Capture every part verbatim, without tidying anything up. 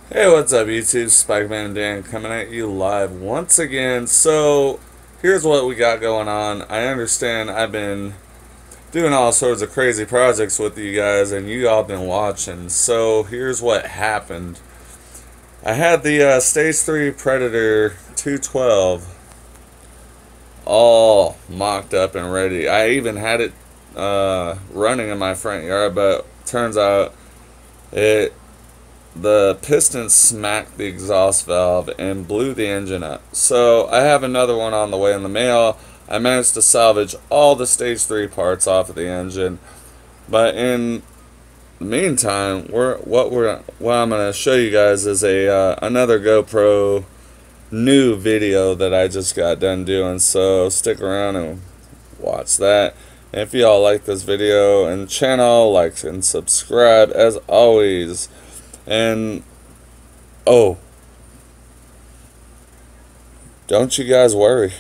Hey, what's up, YouTube? Spikeman and Dan coming at you live once again. So, here's what we got going on. I understand I've been doing all sorts of crazy projects with you guys, and you all been watching. So, here's what happened. I had the uh, Stage three Predator two twelve all mocked up and ready. I even had it uh, running in my front yard, but turns out it the piston smacked the exhaust valve and blew the engine up. So I have another one on the way in the mail. I managed to salvage all the stage three parts off of the engine, but in the meantime, we're what we're what I'm gonna show you guys is a uh, another GoPro new video that I just got done doing. So stick around and watch that. And if y'all like this video and channel, like and subscribe as always. And oh, don't you guys worry,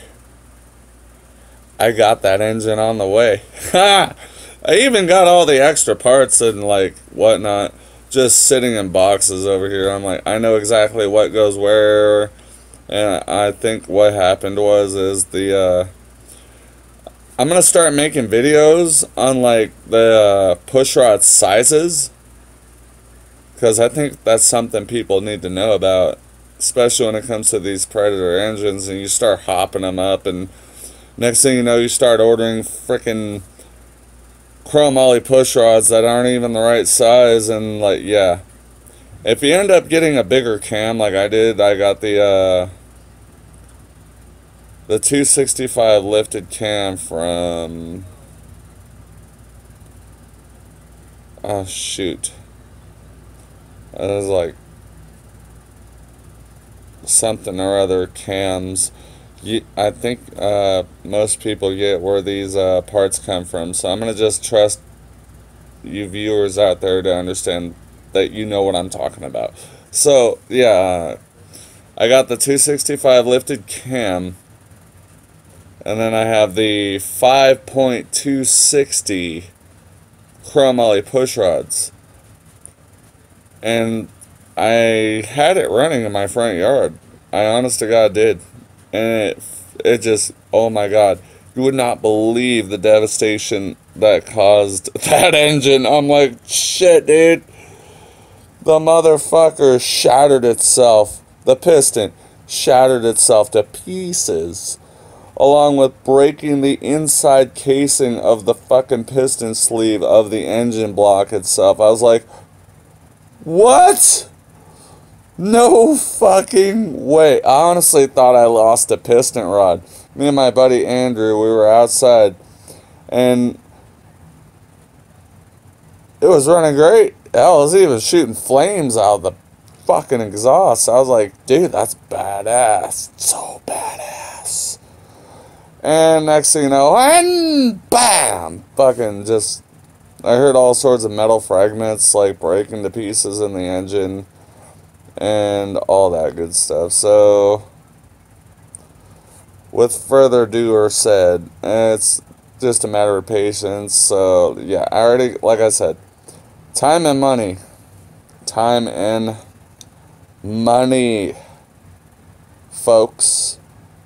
I got that engine on the way. Ha! I even got all the extra parts and like whatnot just sitting in boxes over here. I'm like, I know exactly what goes where. And I think what happened was is the uh I'm gonna start making videos on like the uh, push rod sizes, because I think that's something people need to know about, especially when it comes to these Predator engines and you start hopping them up, and next thing you know you start ordering freaking chromoly push rods that aren't even the right size. And like, yeah, if you end up getting a bigger cam like I did, I got the uh, the two sixty-five lifted cam from oh shoot it was like something or other cams. You, I think uh, most people get where these uh, parts come from. So I'm going to just trust you viewers out there to understand that you know what I'm talking about. So, yeah, uh, I got the two sixty-five lifted cam. And then I have the five point two sixty chromoly push rods. And I had it running in my front yard. I honest to God did. And it, it just, oh my God. You would not believe the devastation that caused that engine. I'm like, shit, dude. The motherfucker shattered itself. The piston shattered itself to pieces, along with breaking the inside casing of the fucking piston sleeve of the engine block itself. I was like, what? No fucking way. I honestly thought I lost a piston rod. Me and my buddy Andrew, we were outside, and it was running great. Hell, it was even shooting flames out of the fucking exhaust. I was like, dude, that's badass. So badass. And next thing you know, and bam! Fucking just, I heard all sorts of metal fragments like breaking to pieces in the engine and all that good stuff. So, with further ado or said, it's just a matter of patience. So, yeah, I already, like I said, time and money. Time and money, folks.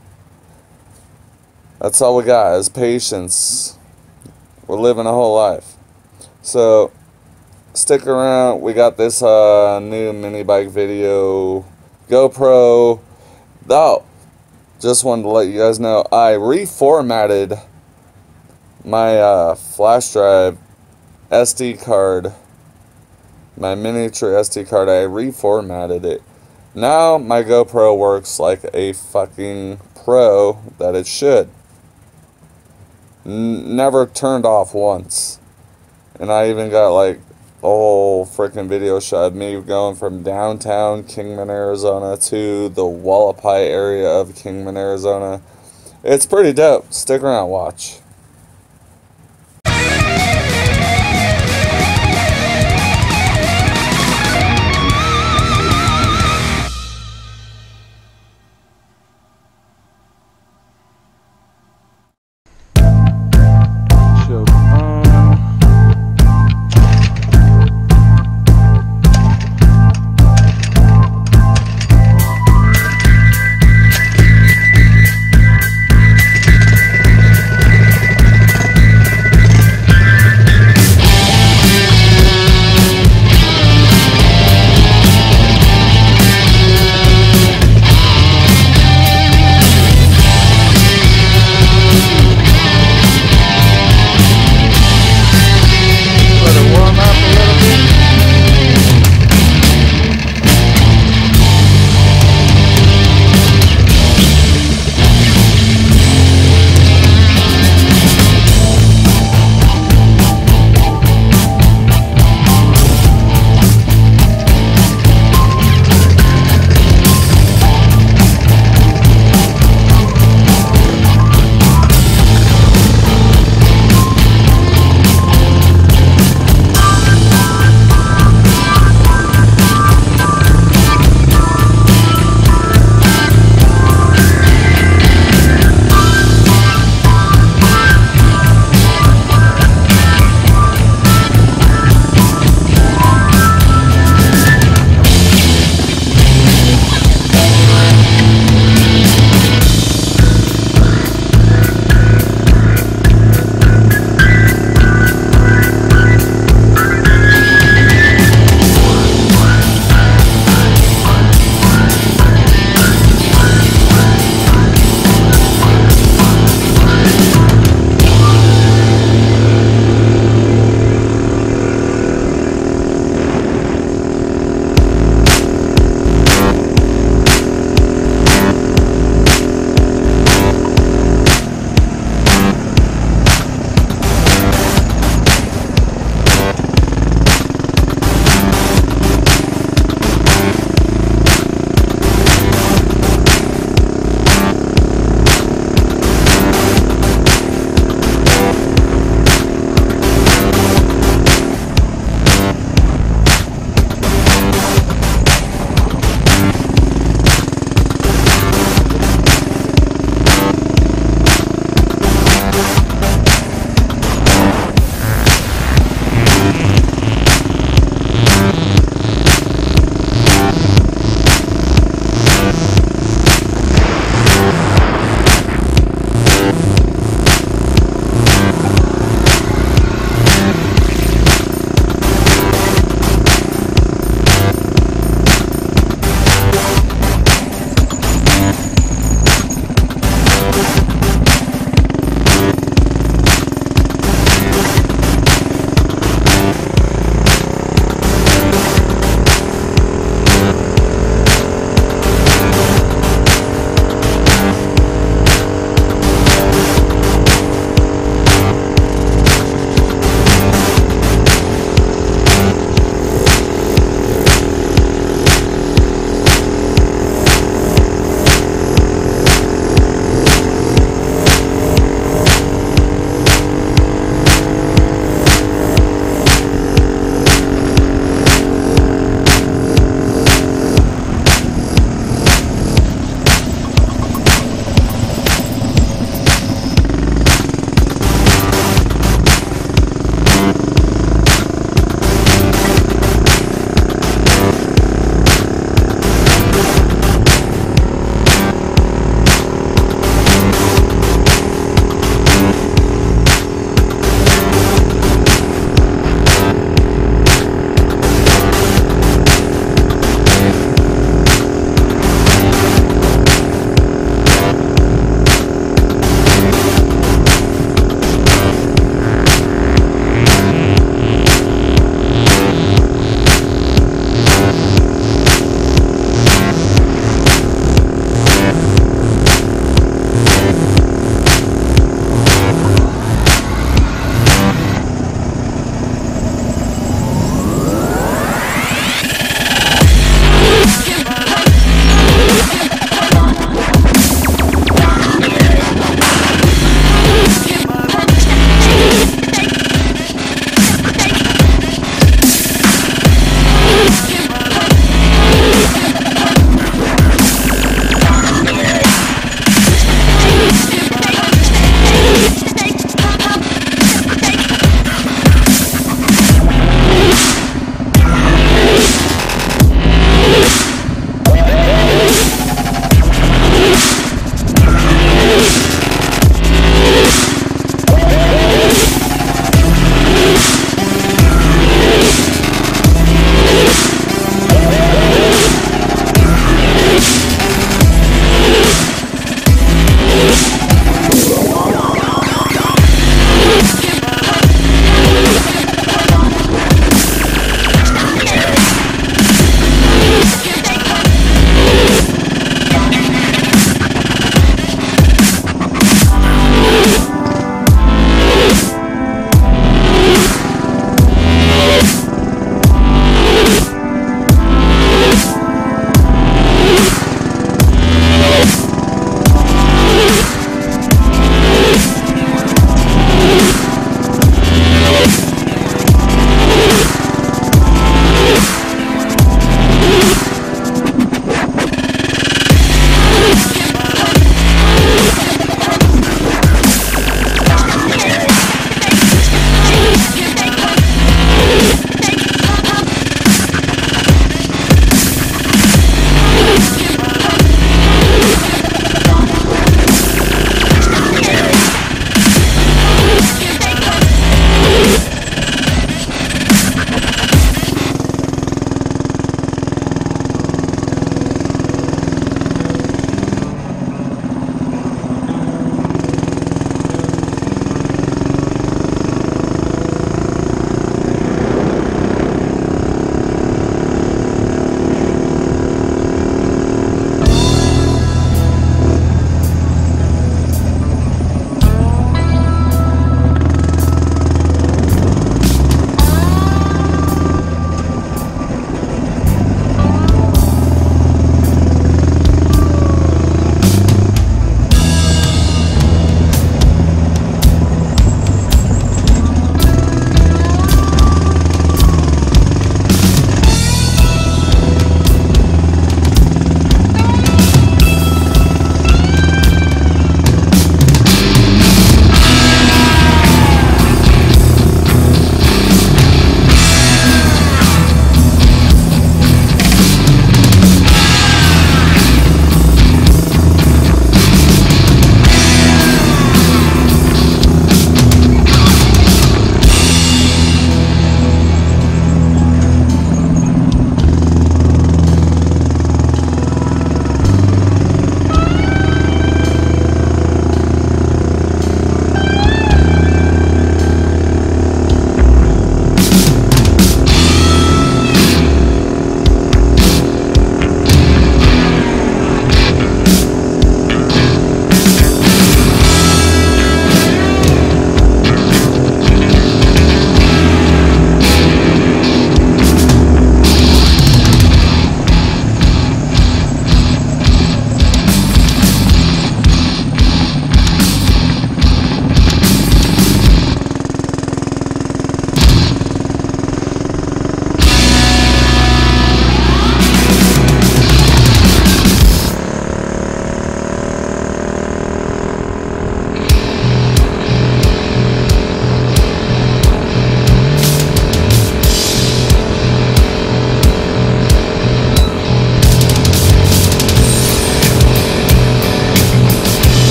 That's all we got is patience. We're living a whole life. So, stick around. We got this uh, new mini bike video, GoPro. Oh, just wanted to let you guys know I reformatted my uh, flash drive S D card, my miniature S D card. I reformatted it. Now my GoPro works like a fucking pro that it should. N- never turned off once. And I even got like a whole freaking video shot of me going from downtown Kingman, Arizona to the Hualapai area of Kingman, Arizona. It's pretty dope. Stick around, watch.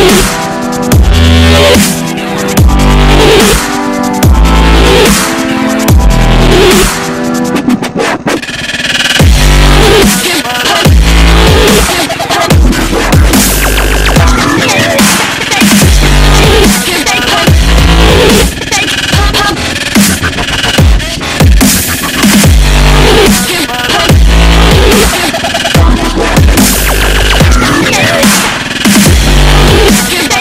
Get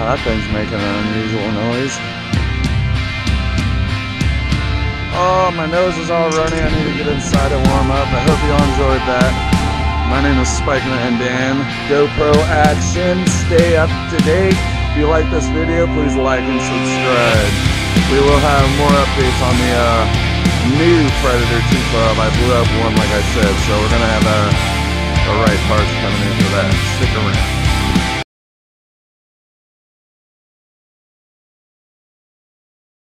Wow, that thing's making an unusual noise. Oh, my nose is all runny. I need to get inside and warm up. I hope you all enjoyed that. My name is Spikeman Dan. GoPro action. Stay up to date. If you like this video, please like and subscribe. We will have more updates on the uh, new Predator two twelve. I blew up one, like I said, so we're going to have a, a right parts coming in for that. Stick around.